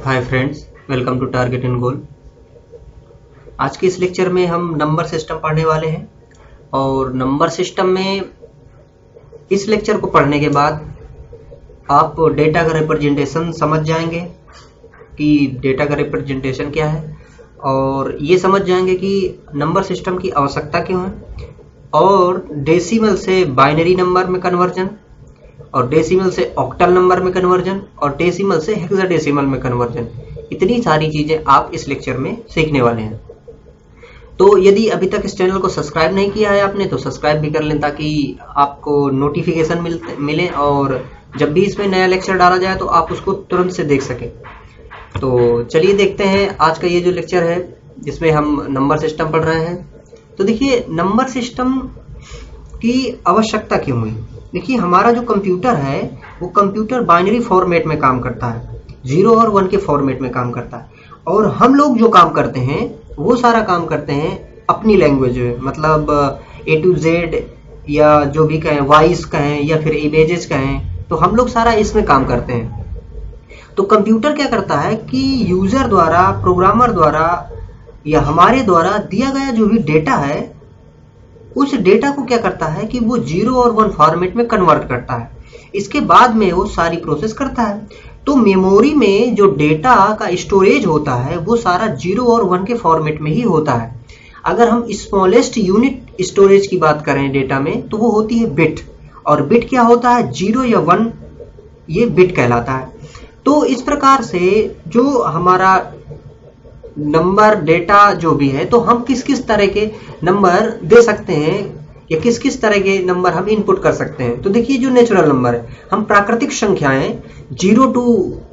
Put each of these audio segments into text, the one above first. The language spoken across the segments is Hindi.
Hi friends, welcome to target and goal. आज के इस लेक्चर में हम नंबर सिस्टम पढ़ने वाले हैं और नंबर सिस्टम में इस लेक्चर को पढ़ने के बाद आप डेटा का रिप्रेजेंटेशन समझ जाएंगे कि डेटा का रिप्रेजेंटेशन क्या है और ये समझ जाएंगे कि नंबर सिस्टम की आवश्यकता क्यों है और डेसिमल से बाइनरी नंबर में कन्वर्जन और डेसिमल से ऑक्टल नंबर में कन्वर्जन और डेसिमल से हेक्साडेसिमल में कन्वर्जन, इतनी सारी चीजें आप इस लेक्चर में सीखने वाले हैं। तो यदि अभी तक इस चैनल को सब्सक्राइब नहीं किया है आपने तो सब्सक्राइब भी कर लें ताकि आपको नोटिफिकेशन मिले और जब भी इसमें नया लेक्चर डाला जाए तो आप उसको तुरंत से देख सकें। तो चलिए देखते हैं आज का ये जो लेक्चर है जिसमें हम नंबर सिस्टम पढ़ रहे हैं। तो देखिए, नंबर सिस्टम की आवश्यकता क्यों हुई। देखिए, हमारा जो कंप्यूटर है वो कंप्यूटर बाइनरी फॉर्मेट में काम करता है, 0 और 1 के फॉर्मेट में काम करता है और हम लोग जो काम करते हैं वो सारा काम करते हैं अपनी लैंग्वेज में, मतलब A to Z या जो भी कहें, वॉइस कहें या फिर इमेजेस कहें, तो हम लोग सारा इसमें काम करते हैं। तो कंप्यूटर क्या करता है कि यूजर द्वारा, प्रोग्रामर द्वारा या हमारे द्वारा दिया गया जो भी डेटा है उस डेटा को क्या करता है कि वो 0 और 1 फॉर्मेट में कन्वर्ट करता है। इसके बाद में वो सारी प्रोसेस करता है। तो मेमोरी में जो डेटा का स्टोरेज होता है वो सारा 0 और 1 के फॉर्मेट में ही होता है। अगर हम स्मॉलेस्ट यूनिट स्टोरेज की बात करें डेटा में तो वो होती है बिट, और बिट क्या होता है, 0 या 1, ये बिट कहलाता है। तो इस प्रकार से जो हमारा नंबर डेटा जो भी है, तो हम किस किस तरह के नंबर दे सकते हैं या किस किस तरह के नंबर हम इनपुट कर सकते हैं। तो देखिए, जो नेचुरल नंबर है, हम प्राकृतिक संख्याएं 0 to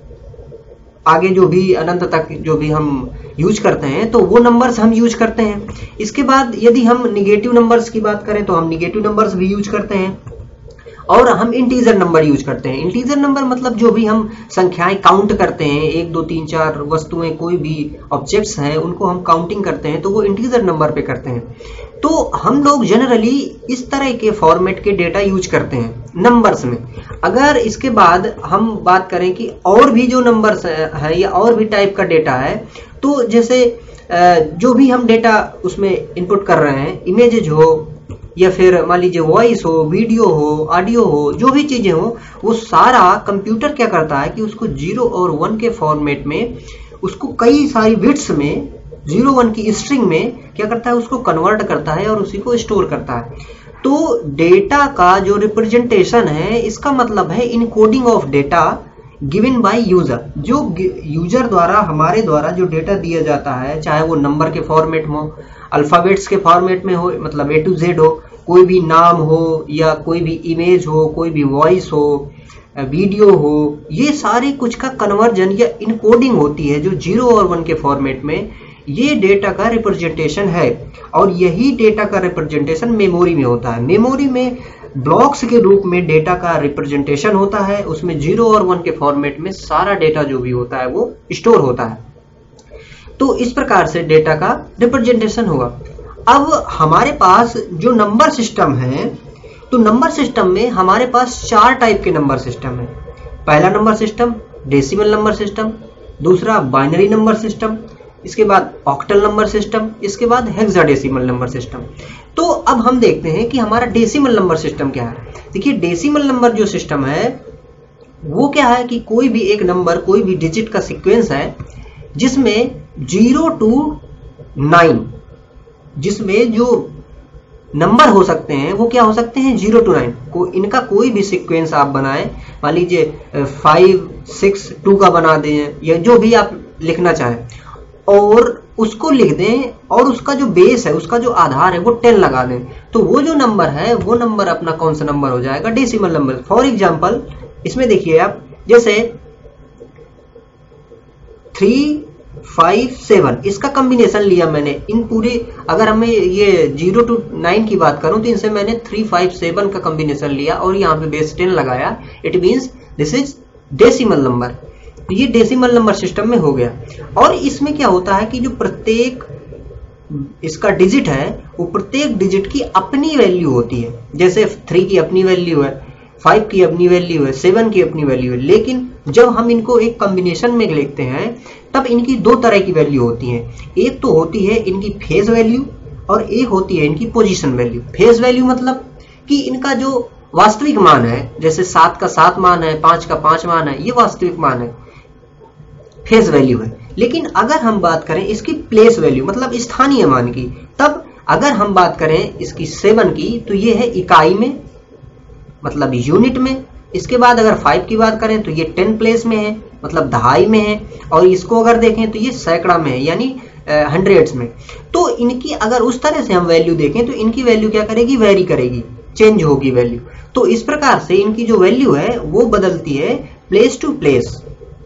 आगे जो भी अनंत तक जो भी हम यूज करते हैं तो वो नंबर्स हम यूज करते हैं। इसके बाद यदि हम निगेटिव नंबर्स की बात करें तो हम निगेटिव नंबर्स भी यूज करते हैं और हम इंटीजर नंबर यूज करते हैं। इंटीजर नंबर मतलब जो भी हम संख्याएं काउंट करते हैं, 1 2 3 4 वस्तुएं, कोई भी ऑब्जेक्ट्स हैं उनको हम काउंटिंग करते हैं तो वो इंटीजर नंबर पे करते हैं। तो हम लोग जनरली इस तरह के फॉर्मेट के डेटा यूज करते हैं नंबर्स में। अगर इसके बाद हम बात करें कि और भी जो नंबर्स है या और भी टाइप का डेटा है, तो जैसे जो भी हम डेटा उसमें इनपुट कर रहे हैं, इमेजेज हो या फिर मान लीजिए वॉइस हो, वीडियो हो, ऑडियो हो, जो भी चीजें हो, वो सारा कंप्यूटर क्या करता है कि उसको 0 और 1 के फॉर्मेट में, उसको कई सारी बिट्स में 0 1 की स्ट्रिंग में क्या करता है, उसको कन्वर्ट करता है और उसी को स्टोर करता है। तो डेटा का जो रिप्रेजेंटेशन है, इसका मतलब है encoding of data given by user. जो यूजर द्वारा, हमारे द्वारा जो डेटा दिया जाता है, चाहे वो नंबर के फॉर्मेट में हो, अल्फाबेट्स के फॉर्मेट में हो, मतलब A to Z हो, कोई भी नाम हो या कोई भी इमेज हो, कोई भी वॉइस हो, वीडियो हो, ये सारे कुछ का कन्वर्जन या इनकोडिंग होती है जो 0 और 1 के फॉर्मेट में। ये डेटा का रिप्रेजेंटेशन है और यही डेटा का रिप्रेजेंटेशन मेमोरी में होता है। मेमोरी में ब्लॉक्स के रूप में डेटा का रिप्रेजेंटेशन होता है, उसमें 0 और 1 के फॉर्मेट में सारा डेटा जो भी होता है वो स्टोर होता है। तो इस प्रकार से डेटा का रिप्रेजेंटेशन होगा। अब हमारे पास जो नंबर सिस्टम है, तो नंबर सिस्टम में हमारे पास 4 टाइप के नंबर सिस्टम है। पहला number system decimal number system, दूसरा बाइनरी नंबर सिस्टम, इसके बाद ऑक्टल नंबर सिस्टम, इसके बाद हेक्साडेसिमल नंबर सिस्टम। तो अब हम देखते हैं कि हमारा डेसिमल नंबर सिस्टम क्या है। देखिए, डेसिमल नंबर जो सिस्टम है वो क्या है कि कोई भी एक नंबर, कोई भी डिजिट का सीक्वेंस है जिसमें 0 to 9, जिसमें जो नंबर हो सकते हैं वो क्या हो सकते हैं, 0 to 9। इनका कोई भी सीक्वेंस आप बनाएं, मान लीजिए 5 6 2 का बना दें या जो भी आप लिखना चाहें और उसको लिख दें और उसका जो बेस है, उसका जो आधार है वो 10 लगा दें, तो वो जो नंबर है वो नंबर अपना कौन सा नंबर हो जाएगा, डेसिमल नंबर। फॉर एग्जाम्पल इसमें देखिए आप, जैसे 3 5 7 इसका कॉम्बिनेशन लिया मैंने। इन पूरे, अगर हमें ये 0 to 9 की बात करूं तो इनसे मैंने 3 5 7 का कॉम्बिनेशन लिया और यहाँ पे बेस 10 लगाया। It means this is decimal number. ये डेसिमल नंबर सिस्टम में हो गया। और इसमें क्या होता है कि जो प्रत्येक इसका डिजिट है वो प्रत्येक डिजिट की अपनी वैल्यू होती है। जैसे 3 की अपनी वैल्यू है, 5 की अपनी वैल्यू है, 7 की अपनी वैल्यू है, लेकिन जब हम इनको एक कॉम्बिनेशन में लिखते हैं तब इनकी दो तरह की वैल्यू होती हैं। एक तो होती है इनकी फेज वैल्यू और एक होती है इनकी पोजीशन वैल्यू। फेज वैल्यू मतलब कि इनका जो वास्तविक मान है, जैसे 7 का 7 मान है, 5 का 5 मान है, ये वास्तविक मान है, फेज वैल्यू है। लेकिन अगर हम बात करें इसकी प्लेस वैल्यू मतलब स्थानीय मान की, तब अगर हम बात करें इसकी 7 की तो ये है इकाई में मतलब यूनिट में। इसके बाद अगर 5 की बात करें तो ये 10 प्लेस में है मतलब दहाई में है, और इसको अगर देखें तो ये सैकड़ा में है यानी हंड्रेड्स में। तो इनकी अगर उस तरह से हम वैल्यू देखें तो इनकी वैल्यू क्या करेगी, वेरी करेगी, चेंज होगी वैल्यू। तो इस प्रकार से इनकी जो वैल्यू है वो बदलती है प्लेस टू प्लेस।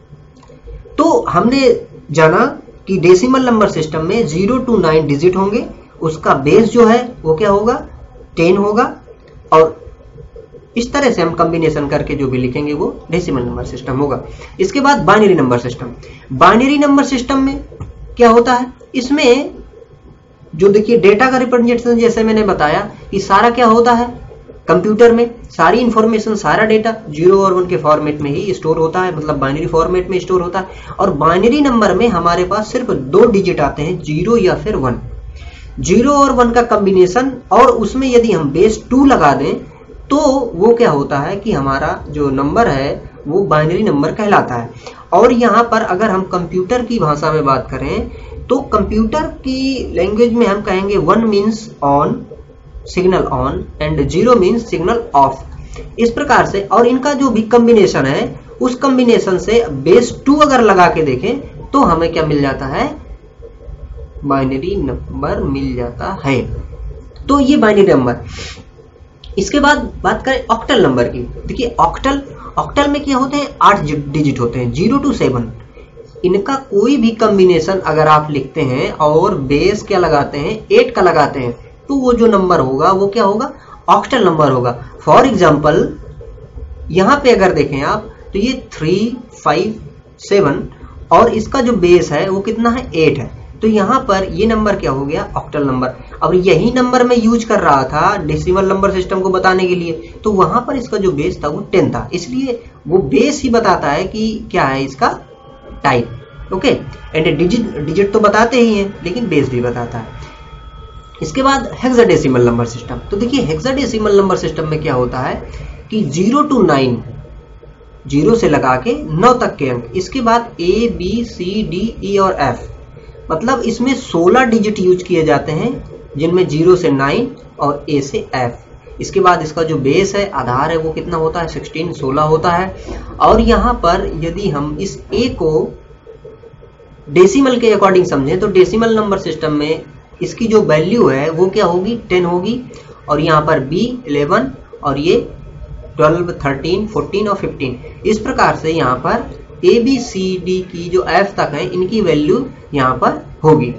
तो हमने जाना कि डेसिमल नंबर सिस्टम में 0 to 9 डिजिट होंगे, उसका बेस जो है वो क्या होगा, 10 होगा, और इस तरह से हम कॉम्बिनेशन करके जो भी लिखेंगे वो डेसिमल नंबर सिस्टम होगा। इसके बाद binary number system. Binary number system में क्या होता है, इसमें जो देखिए डेटा का रिप्रेजेंटेशन, जैसे मैंने बताया कि सारा क्या होता है, कंप्यूटर में सारी इंफॉर्मेशन, सारा डेटा 0 और 1 के फॉर्मेट में ही स्टोर होता है, मतलब बाइनरी फॉर्मेट में स्टोर होता है। और बाइनरी नंबर में हमारे पास सिर्फ 2 डिजिट आते हैं, 0 या फिर 1। 0 और 1 का कॉम्बिनेशन, और उसमें यदि हम बेस 2 लगा दें तो वो क्या होता है कि हमारा जो नंबर है वो बाइनरी नंबर कहलाता है। और यहाँ पर अगर हम कंप्यूटर की भाषा में बात करें तो कंप्यूटर की लैंग्वेज में हम कहेंगे 1 means on, signal on, and 0 means signal off, इस प्रकार से। और इनका जो भी कॉम्बिनेशन है उस कॉम्बिनेशन से बेस 2 अगर लगा के देखें तो हमें क्या मिल जाता है, बाइनरी नंबर मिल जाता है। तो ये बाइनरी नंबर। इसके बाद बात करें ऑक्टल नंबर की। देखिए ऑक्टल में क्या होते हैं, 8 डिजिट होते हैं, 0 to 7। इनका कोई भी कॉम्बिनेशन अगर आप लिखते हैं और बेस क्या लगाते हैं, 8 का लगाते हैं, तो वो जो नंबर होगा वो क्या होगा, ऑक्टल नंबर होगा। फॉर एग्जाम्पल यहां पे अगर देखें आप तो ये 3, 5, 7 और इसका जो बेस है वो कितना है, 8 है। तो यहाँ पर ये नंबर क्या हो गया, ऑक्टल नंबर। अब यही नंबर मैं यूज कर रहा था डेसिमल नंबर सिस्टम को बताने के लिए, तो वहां पर इसका जो बेस था वो 10 था, इसलिए वो बेस ही बताता है कि क्या है इसका टाइप। ओके, एंड डिजिट तो बताते ही हैं लेकिन बेस भी बताता है। इसके बाद हेक्साडेसिमल नंबर सिस्टम। तो देखिए हेक्साडेसिमल नंबर सिस्टम में क्या होता है कि 0 to 9, 0 से लगा के 9 तक के अंक, इसके बाद A, B, C, D, E और F, मतलब इसमें 16 डिजिट यूज किए जाते हैं, जिनमें 0 से 9 और A से F। इसके बाद इसका जो बेस है, आधार है, वो कितना होता है, 16 होता है। और यहाँ पर यदि हम इस A को डेसिमल के अकॉर्डिंग समझें तो डेसिमल नंबर सिस्टम में इसकी जो वैल्यू है वो क्या होगी, 10 होगी, और यहाँ पर B 11 और ये 12, 13, 14 और 15। इस प्रकार से यहाँ पर A, B, C, D की जो F तक है इनकी वैल्यू यहाँ पर होगी।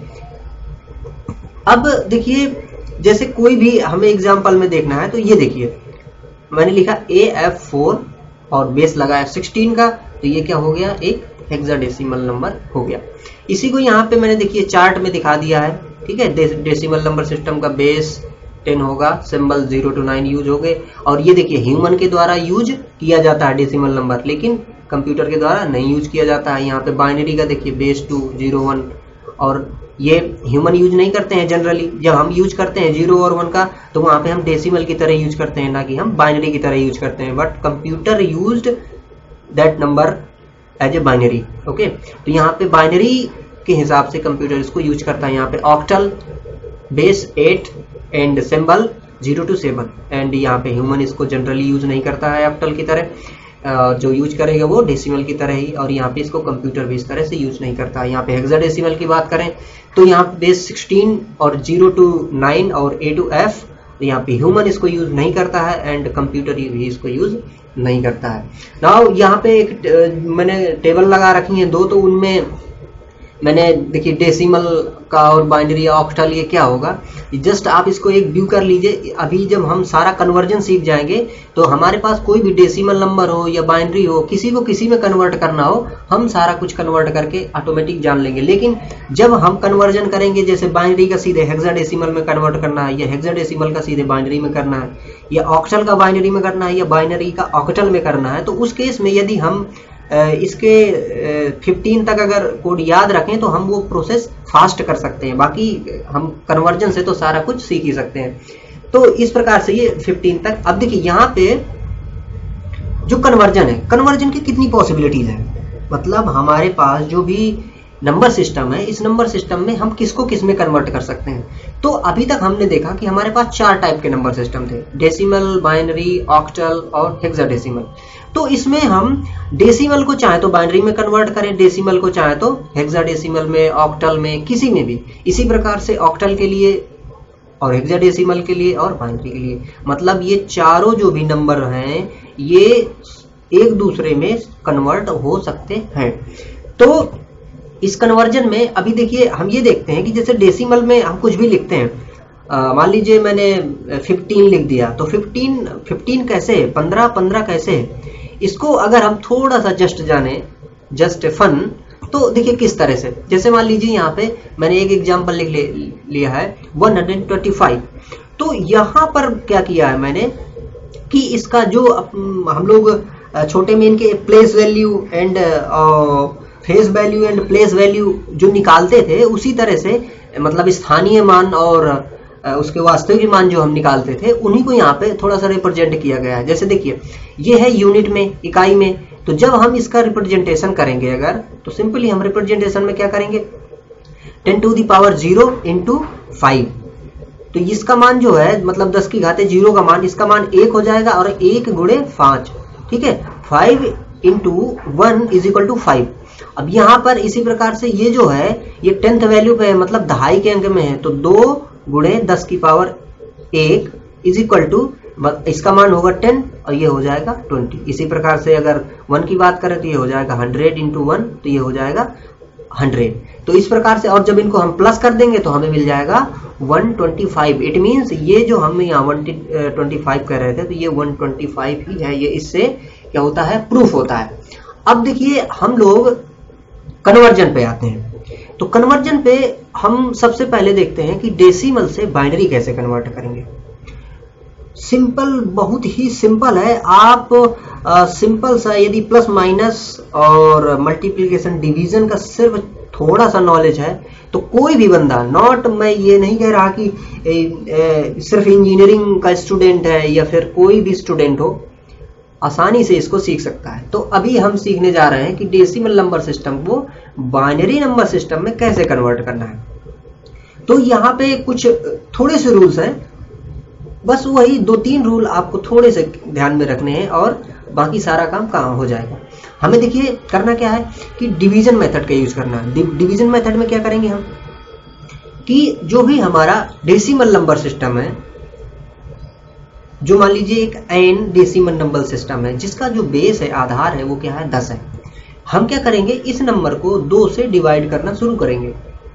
अब देखिए जैसे कोई भी हमें एग्जांपल में देखना है तो ये देखिए मैंने लिखा AF4 और बेस लगाया 16 का, तो ये क्या हो गया, एक हेक्साडेसिमल नंबर हो गया। इसी को यहाँ पे मैंने देखिए चार्ट में दिखा दिया है, ठीक है। डेसिमल नंबर सिस्टम का बेस 10 होगा, सिंबल 0 to 9 यूज हो गए। और ये देखिए ह्यूमन के द्वारा यूज किया जाता है डेसिमल नंबर, लेकिन कंप्यूटर के द्वारा नहीं यूज किया जाता है। यहाँ पे बाइनरी का देखिए बेस 2, 0, 1, और ये ह्यूमन यूज नहीं करते हैं जनरली। जब हम यूज करते हैं 0 और 1 का तो वहां पे हम डेसिमल की तरह यूज करते हैं, ना कि हम बाइनरी की तरह यूज करते हैं। But computer used that number as a binary. Okay, तो यहाँ पे बाइनरी के हिसाब से कंप्यूटर इसको यूज करता है। यहाँ पे octal base 8 and symbol 0 to 7, and यहाँ पे ह्यूमन इसको जनरली यूज नहीं करता है ऑक्टल की तरह, जो यूज करेगा वो डेसिमल की तरह ही। और यहाँ पे इसको कंप्यूटर भी इस तरह से यूज नहीं करता है। यहाँ पे हेक्साडेसिमल की बात करें तो यहाँ पे बेस 16 और 0 to 9 और A to F, यहाँ पे ह्यूमन इसको यूज नहीं करता है एंड कंप्यूटर भी इसको यूज नहीं करता है। नाउ यहाँ पे एक मैंने टेबल लगा रखी है 2, तो उनमें मैंने देखिए डेसिमल का और बाइनरी ऑक्टल ये क्या होगा, जस्ट आप इसको एक व्यू कर लीजिए। अभी जब हम सारा कन्वर्जन सीख जाएंगे तो हमारे पास कोई भी डेसिमल नंबर हो या बाइनरी हो, किसी को किसी में कन्वर्ट करना हो, हम सारा कुछ कन्वर्ट करके ऑटोमेटिक जान लेंगे। लेकिन जब हम कन्वर्जन करेंगे, जैसे बाइनरी का सीधे हेक्साडेसिमल में कन्वर्ट करना है, या हेक्साडेसिमल का सीधे बाइनरी में करना है, या ऑक्टल का बाइनरी में करना है, या बाइनरी का ऑक्टल में करना है, तो उस केस में यदि हम इसके 15 तक अगर कोड याद रखें तो हम वो प्रोसेस फास्ट कर सकते हैं। बाकी हम कन्वर्जन से तो सारा कुछ सीख ही सकते हैं। तो इस प्रकार से ये 15 तक। अब देखिए यहाँ पे जो कन्वर्जन है, कन्वर्जन की कितनी पॉसिबिलिटीज है, मतलब हमारे पास जो भी नंबर सिस्टम है, इस नंबर सिस्टम में हम किसको किस में कन्वर्ट कर सकते हैं। तो अभी तक हमने देखा कि हमारे पास 4 टाइप के नंबर सिस्टम थे, डेसिमल, बाइनरी, ऑक्टल और हेक्साडेसिमल। तो इसमें हम डेसिमल को चाहे तो बाइनरी में कन्वर्ट करें, डेसिमल को चाहे तो हेक्साडेसिमल में, ऑक्टल में, किसी में भी। इसी प्रकार से ऑक्टल के लिए और हेक्साडेसिमल के लिए और बाइनरी के लिए, मतलब ये चारों जो भी नंबर हैं ये एक दूसरे में कन्वर्ट हो सकते हैं। तो इस कन्वर्जन में अभी देखिए हम ये देखते हैं कि जैसे डेसिमल में हम कुछ भी लिखते हैं, मान लीजिए मैंने 15 लिख दिया, तो 15 कैसे है, 15 कैसे है, इसको अगर हम थोड़ा सा जस्ट जाने, जस्ट फन, तो देखिए किस तरह से। जैसे मान लीजिए यहाँ पे मैंने एक एग्जांपल लिख लिया है 125। तो यहाँ पर क्या किया है मैंने कि इसका जो हम लोग छोटे में इनके place value and face value and place value जो निकालते थे, उसी तरह से मतलब स्थानीय मान और उसके वास्तविक मान जो हम निकालते थे, उन्हीं को यहाँ पे थोड़ा सा रिप्रेजेंट किया गया है। जैसे देखिए ये है यूनिट में, इकाई में, तो जब हम इसका रिप्रेजेंटेशन करेंगे अगर, तो सिंपली हम रिप्रेजेंटेशन में क्या करेंगे, 10 टू द पावर 0 इंटू 5। तो इसका मान जो है मतलब 10 की घाते 0 का मान, इसका मान 1 हो जाएगा और 1 गुणे 5, ठीक है, 5 इंटू 1 इज इक्वल टू 5। अब यहाँ पर इसी प्रकार से ये जो है ये 10th वैल्यू पे है, मतलब दहाई के अंक में है, तो 2 गुणे 10 की पावर 1 इज इक्वल टू, इसका मान होगा 10 और ये हो जाएगा 20। इसी प्रकार से अगर 1 की बात करें तो ये हो जाएगा 100 इंटू 1, तो ये हो जाएगा 100। तो इस प्रकार से, और जब इनको हम प्लस कर देंगे तो हमें मिल जाएगा 125। इट मीन्स ये जो हम यहाँ 125 कह रहे थे, तो ये 125 ही है। ये इससे क्या होता है, प्रूफ होता है। अब देखिए हम लोग कन्वर्जन पे आते हैं। तो कन्वर्जन पे हम सबसे पहले देखते हैं कि डेसिमल से बाइनरी कैसे कन्वर्ट करेंगे। सिंपल, बहुत ही सिंपल है। आप सिंपल सा यदि प्लस माइनस और मल्टीप्लिकेशन डिवीजन का सिर्फ थोड़ा सा नॉलेज है तो कोई भी बंदा, नॉट, मैं ये नहीं कह रहा कि सिर्फ इंजीनियरिंग का स्टूडेंट है या फिर कोई भी स्टूडेंट हो, आसानी से इसको सीख सकता है। तो अभी हम सीखने जा रहे हैं कि डेसिमल नंबर सिस्टम को बाइनरी नंबर सिस्टम में कैसे कन्वर्ट करना है। तो यहाँ पे कुछ थोड़े से रूल्स हैं, बस वही 2-3 रूल आपको थोड़े से ध्यान में रखने हैं और बाकी सारा काम कहाँ हो जाएगा। हमें देखिए करना क्या है कि डिवीजन मेथड का यूज करना है। डिवीजन मेथड में क्या करेंगे हम कि जो भी हमारा डेसिमल नंबर सिस्टम है, जो मान लीजिए एक n डेसिमल नंबर सिस्टम है जिसका जो बेस है, आधार है, वो क्या है, 10 है। हम क्या करेंगे, इस नंबर को 2 से डिवाइड करना शुरू करेंगे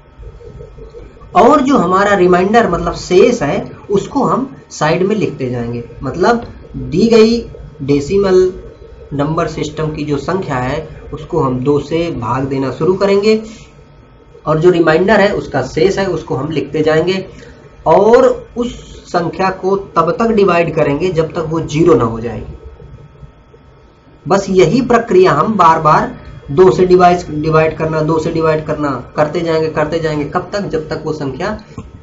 और जो हमारा रिमाइंडर मतलब शेष है उसको हम साइड में लिखते जाएंगे। मतलब दी गई डेसिमल नंबर सिस्टम की जो संख्या है उसको हम 2 से भाग देना शुरू करेंगे और जो रिमाइंडर है उसका शेष है उसको हम लिखते जाएंगे और उस संख्या को तब तक डिवाइड करेंगे जब तक वो 0 ना हो जाएगी। बस यही प्रक्रिया हम बार बार 2 से डिवाइड करना, 2 से डिवाइड करना करते जाएंगे कब तक, जब तक वो संख्या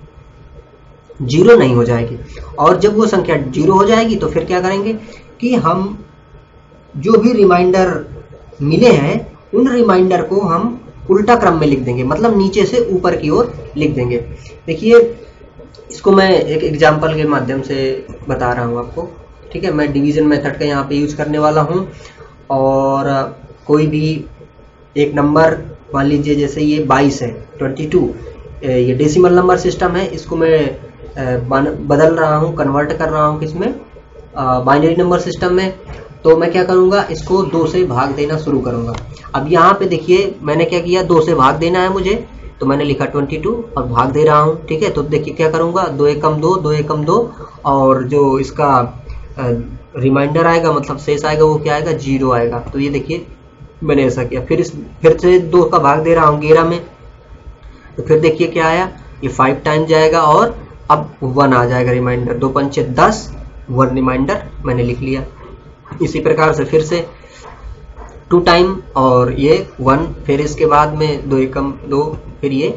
0 नहीं हो जाएगी। और जब वो संख्या 0 हो जाएगी तो फिर क्या करेंगे कि हम जो भी रिमाइंडर मिले हैं उन रिमाइंडर को हम उल्टा क्रम में लिख देंगे, मतलब नीचे से ऊपर की ओर लिख देंगे। देखिए इसको मैं एक एग्जांपल के माध्यम से बता रहा हूँ आपको, ठीक है। मैं डिवीजन मेथड का यहाँ पे यूज करने वाला हूँ और कोई भी एक नंबर, मान लीजिए जैसे ये 22 है, 22, ये डेसिमल नंबर सिस्टम है, इसको मैं बदल रहा हूँ, कन्वर्ट कर रहा हूँ किसमें, बाइनरी नंबर सिस्टम में। तो मैं क्या करूँगा, इसको 2 से भाग देना शुरू करूँगा। अब यहाँ पे देखिए मैंने क्या किया, 2 से भाग देना है मुझे, तो मैंने लिखा 22 और भाग दे रहा हूँ, ठीक है। तो देखिए क्या करूँगा, 2 एकम 2, 2 एकम 2 और जो इसका रिमाइंडर आएगा मतलब शेष आएगा वो क्या आएगा, 0 आएगा। तो ये देखिए मैंने ऐसा किया। फिर से 2 का भाग दे रहा हूँ 11 में, तो फिर देखिए क्या आया, ये 5 टाइम जाएगा और अब 1 आ जाएगा रिमाइंडर। 2 पंचे 10, 1 रिमाइंडर मैंने लिख लिया। इसी प्रकार से फिर से 2 टाइम और ये 1, फिर इसके बाद में 2 एकम 2, फिर ये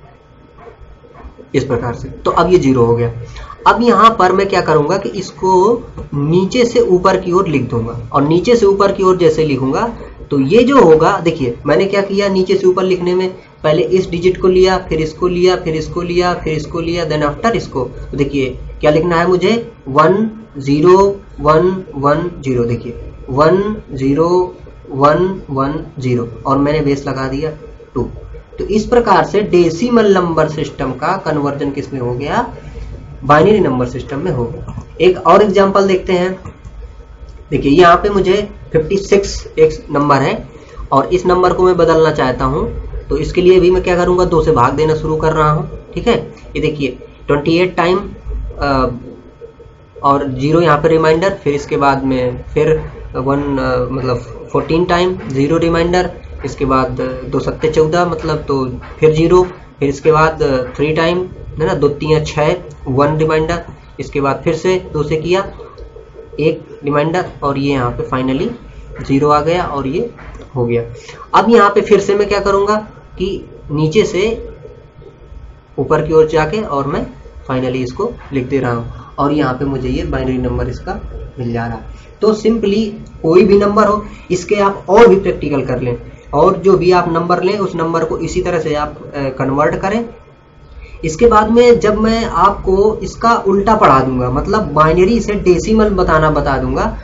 इस प्रकार से। तो अब ये 0 हो गया। अब यहाँ पर मैं क्या करूंगा कि इसको नीचे से ऊपर की ओर लिख दूंगा, और नीचे से ऊपर की ओर जैसे लिखूंगा तो ये जो होगा, देखिए मैंने क्या किया, नीचे से ऊपर लिखने में पहले इस डिजिट को लिया, फिर इसको लिया, फिर इसको लिया, फिर इसको लिया, देन आफ्टर इसको। तो देखिए क्या लिखना है मुझे, 1 0 1 1 0, देखिए 1 0 1 1 0, और मैंने बेस लगा दिया 2। तो इस प्रकार से डेसिमल नंबर सिस्टम का कन्वर्जन किसमें हो गया, बाइनरी नंबर सिस्टम में हो गया। एक और एग्जांपल देखते हैं। देखिए यहाँ पे मुझे 56 एक नंबर है और इस नंबर को मैं बदलना चाहता हूँ, तो इसके लिए भी मैं क्या करूंगा, 2 से भाग देना शुरू कर रहा हूँ। ठीक है, ये देखिए 28 टाइम और 0 यहाँ पे रिमाइंडर, फिर इसके बाद में फिर 1 मतलब 14 टाइम 0 रिमाइंडर, इसके बाद 2 7 14 मतलब, तो फिर 0, फिर इसके बाद 3 टाइम है ना, 2 3 6 1 रिमाइंडर, इसके बाद फिर से 2 से किया 1 रिमाइंडर, और ये यहाँ पे फाइनली 0 आ गया और ये हो गया। अब यहाँ पे फिर से मैं क्या करूँगा कि नीचे से ऊपर की ओर जाके और मैं फाइनली इसको लिख दे रहा हूँ, और यहाँ पे मुझे ये बाइनरी नंबर इसका मिल जा रहा है। तो सिंपली कोई भी नंबर हो, इसके आप और भी प्रैक्टिकल कर लें, और जो भी आप नंबर लें उस नंबर को इसी तरह से आप कन्वर्ट करें। इसके बाद में जब मैं आपको इसका उल्टा पढ़ा दूंगा, मतलब बाइनरी से डेसिमल बनाना बता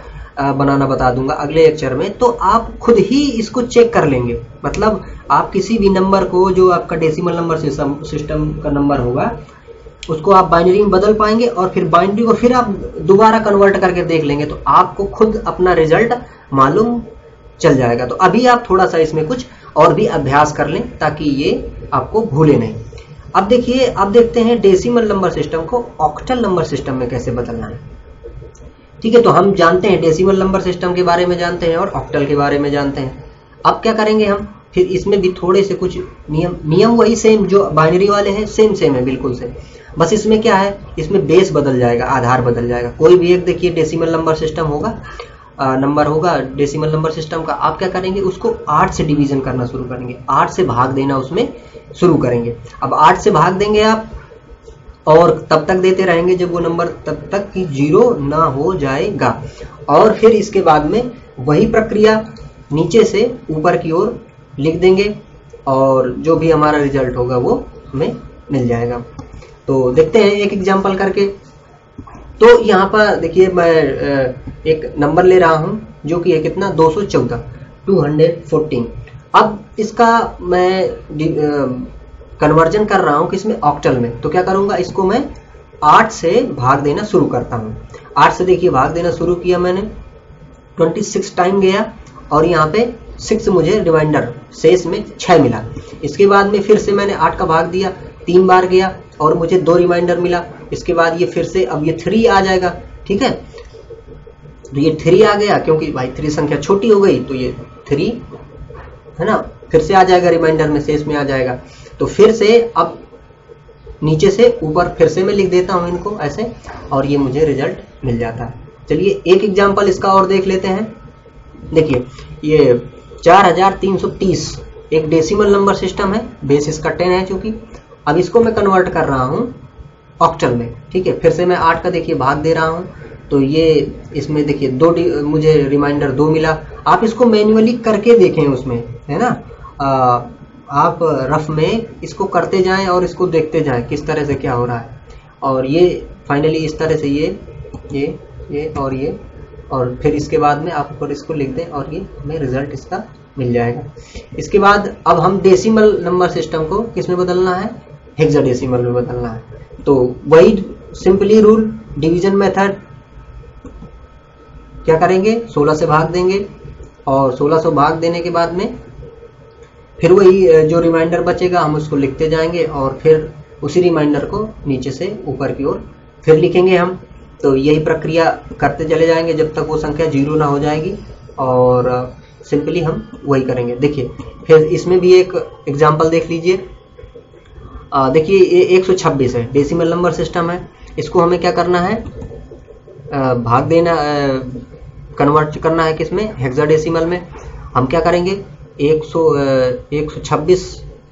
दूंगा अगले लेक्चर में, तो आप खुद ही इसको चेक कर लेंगे। मतलब आप किसी भी नंबर को, जो आपका डेसिमल नंबर सिस्टम का नंबर होगा, उसको आप बाइनरी में बदल पाएंगे, और फिर बाइनरी को फिर आप दोबारा कन्वर्ट करके देख लेंगे, तो आपको खुद अपना रिजल्ट मालूम चल जाएगा। तो अभी आप थोड़ा सा इसमें कुछ और भी अभ्यास कर लें ताकि ये आपको भूले नहीं। अब देखिए, अब देखते हैं डेसिमल नंबर सिस्टम को ऑक्टल नंबर सिस्टम में कैसे बदलना है। ठीक है, तो हम जानते हैं डेसिमल नंबर सिस्टम के बारे में जानते हैं और ऑक्टल के बारे में जानते हैं। अब क्या करेंगे हम, फिर इसमें भी थोड़े से कुछ नियम वही सेम जो बाइनरी वाले हैं, सेम है बिल्कुल से। बस इसमें क्या है, इसमें बेस बदल जाएगा, आधार बदल जाएगा। कोई भी एक देखिए डेसिमल नंबर सिस्टम होगा, नंबर होगा डेसिमल नंबर सिस्टम का, आप क्या करेंगे, उसको 8 से डिवीजन करना शुरू करेंगे, 8 से भाग देना उसमें शुरू करेंगे। अब 8 से भाग देंगे आप, और तब तक देते रहेंगे जब वो नंबर तब तक कि 0 ना हो जाएगा। और फिर इसके बाद में वही प्रक्रिया नीचे से ऊपर की ओर लिख देंगे, और जो भी हमारा रिजल्ट होगा वो हमें मिल जाएगा। तो देखते हैं एक एग्जांपल करके। तो यहाँ पर देखिए मैं एक नंबर ले रहा हूँ जो कि है कितना, 214। अब इसका मैं कन्वर्जन कर रहा हूँ किसमें, ऑक्टल में। तो क्या करूँगा, इसको मैं 8 से भाग देना शुरू करता हूँ। 8 से देखिए भाग देना शुरू किया मैंने, 26 टाइम गया, और यहाँ पे 6 मुझे रिमाइंडर शेष में 6 मिला। इसके बाद में फिर से मैंने 8 का भाग दिया, 3 बार गया और मुझे 2 रिमाइंडर मिला। इसके बाद ये फिर से अब ये 3 आ जाएगा। ठीक है, तो ये 3 आ गया, क्योंकि भाई 3 संख्या छोटी हो गई, तो ये 3 है ना, फिर से आ जाएगा रिमाइंडर में, शेष में आ जाएगा। तो फिर से अब नीचे से ऊपर फिर से मैं लिख देता हूं इनको ऐसे, और ये मुझे रिजल्ट मिल जाता है। चलिए एक एग्जांपल इसका और देख लेते हैं। देखिए ये 4330 एक डेसिमल नंबर सिस्टम है, बेस इसका 10 है चूंकि। अब इसको मैं कन्वर्ट कर रहा हूं ऑक्टल में। ठीक है, फिर से मैं 8 का देखिए भाग दे रहा हूं, तो ये इसमें देखिए 2 मुझे रिमाइंडर 2 मिला। आप इसको मैन्युअली करके देखें उसमें, है ना, आप रफ में इसको करते जाएं और इसको देखते जाएं किस तरह से क्या हो रहा है। और ये फाइनली इस तरह से ये और फिर इसके बाद में आप ऊपर इसको लिख दें और ये हमें रिजल्ट इसका मिल जाएगा। इसके बाद अब हम डेसिमल नंबर सिस्टम को किस में बदलना है, हेक्साडेसिमल में बदलना है। तो वही सिंपली रूल, डिवीजन मेथड, क्या करेंगे, 16 से भाग देंगे, और 16 से भाग देने के बाद में फिर वही जो रिमाइंडर बचेगा हम उसको लिखते जाएंगे, और फिर उसी रिमाइंडर को नीचे से ऊपर की ओर फिर लिखेंगे हम। तो यही प्रक्रिया करते चले जाएंगे जब तक वो संख्या 0 ना हो जाएगी, और सिंपली हम वही करेंगे। देखिए फिर इसमें भी एक एग्जांपल देख लीजिए। देखिए ये 126 है, डेसिमल नंबर सिस्टम है। इसको हमें क्या करना है, भाग देना, कन्वर्ट करना है किसमें, हेक्साडेसिमल में। हम क्या करेंगे, 126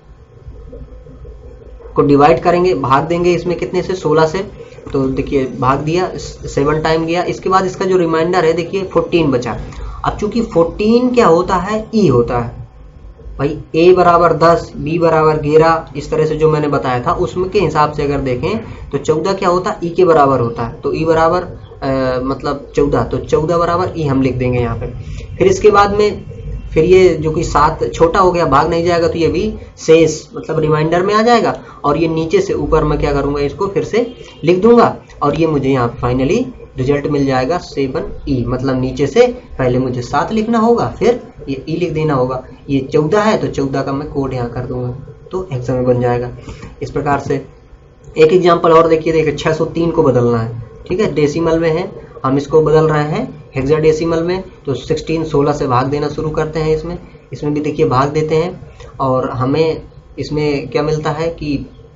को डिवाइड करेंगे, भाग देंगे इसमें कितने से, 16 से। तो देखिए भाग दिया, 7 टाइम गया। इसके बाद इसका जो रिमाइंडर है देखिए 14 बचा। अब चूंकि 14 क्या होता है, ई होता है भाई। a बराबर 10, b बराबर 11, इस तरह से जो मैंने बताया था उसमें के हिसाब से अगर देखें तो 14 क्या होता है, e के बराबर होता है। तो e बराबर मतलब 14, तो 14 बराबर e हम लिख देंगे यहाँ पे। फिर इसके बाद में फिर ये जो कि 7 छोटा हो गया, भाग नहीं जाएगा, तो ये भी शेष मतलब रिमाइंडर में आ जाएगा। और ये नीचे से ऊपर मैं क्या करूंगा, इसको फिर से लिख दूंगा और ये मुझे यहाँ फाइनली रिजल्ट मिल जाएगा 7e। मतलब नीचे से पहले मुझे 7 लिखना होगा, फिर ये e लिख देना होगा। ये 14 है तो 14 का मैं कोड यहाँ कर दूंगा, तो हेक्सा में बन जाएगा। इस प्रकार से एक एग्जांपल और देखिए 603 को बदलना है, ठीक है, डेसिमल में है, हम इसको बदल रहे हैं हेक्साडेसिमल में। तो 16 से भाग देना शुरू करते हैं। इसमें भी देखिए भाग देते हैं और हमें इसमें क्या मिलता है कि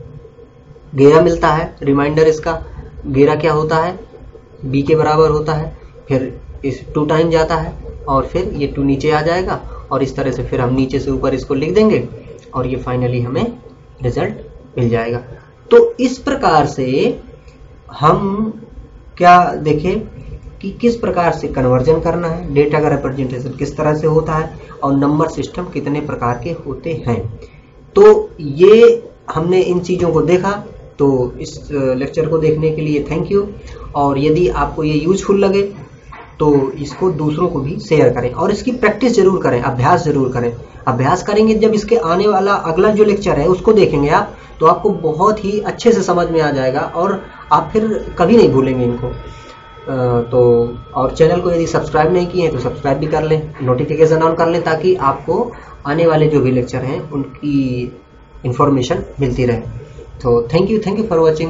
11 मिलता है। रिमाइंडर इसका 11 क्या होता है, b के बराबर होता है। फिर इस 2 टाइम जाता है और फिर ये 2 नीचे आ जाएगा और इस तरह से फिर हम नीचे से ऊपर इसको लिख देंगे और ये फाइनली हमें रिजल्ट मिल जाएगा। तो इस प्रकार से हम क्या देखें कि किस प्रकार से कन्वर्जन करना है, डेटा का रिप्रेजेंटेशन किस तरह से होता है और नंबर सिस्टम कितने प्रकार के होते हैं। तो ये हमने इन चीज़ों को देखा। तो इस लेक्चर को देखने के लिए थैंक यू। और यदि आपको ये यूजफुल लगे तो इसको दूसरों को भी शेयर करें और इसकी प्रैक्टिस जरूर करें, अभ्यास जरूर करें। अभ्यास करेंगे जब इसके आने वाला अगला जो लेक्चर है उसको देखेंगे आप, तो आपको बहुत ही अच्छे से समझ में आ जाएगा और आप फिर कभी नहीं भूलेंगे इनको। तो और चैनल को यदि सब्सक्राइब नहीं किए हैं तो सब्सक्राइब भी कर लें, नोटिफिकेशन ऑन कर लें, ताकि आपको आने वाले जो भी लेक्चर हैं उनकी इंफॉर्मेशन मिलती रहे। तो थैंक यू फॉर वॉचिंग।